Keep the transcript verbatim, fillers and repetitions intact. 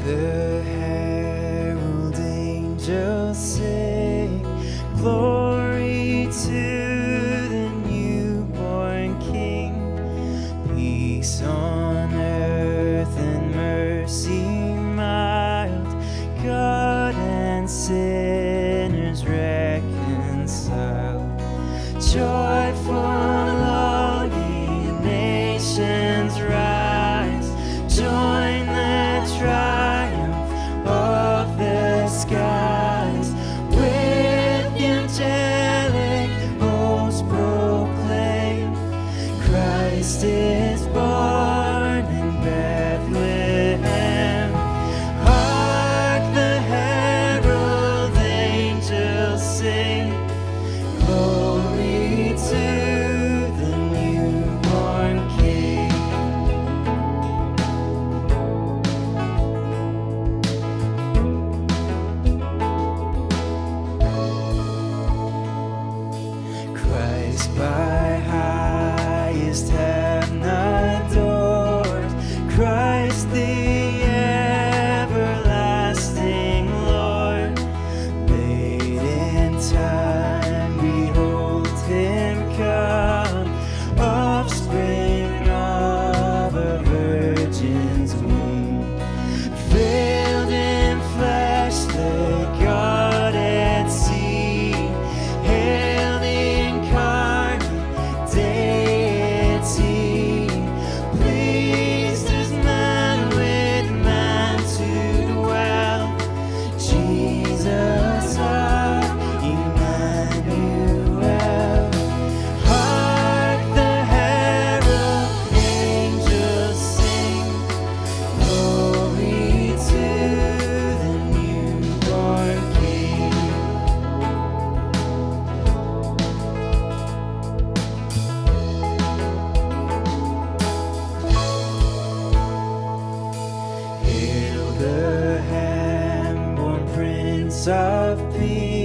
the herald angels sing, glory to the newborn King. Peace on earth and mercy mild, God and sinners reconciled. Joyful all ye nations rise, join the triumph of the skies. With the angelic hosts proclaim, Christ is born in Bethlehem. Hark the herald angels sing, glory to the newborn King. Christ by highest heaven adored, Christ the everlasting Lord. Late in time behold him come, offspring of a virgin's womb. Veiled in flesh the Godhead see, hail the incarnate deity. Pleased as man with man to dwell, Jesus our Emmanuel. Hark the herald angels sing, glory to the newborn King. Hail the hand-born Prince of Peace,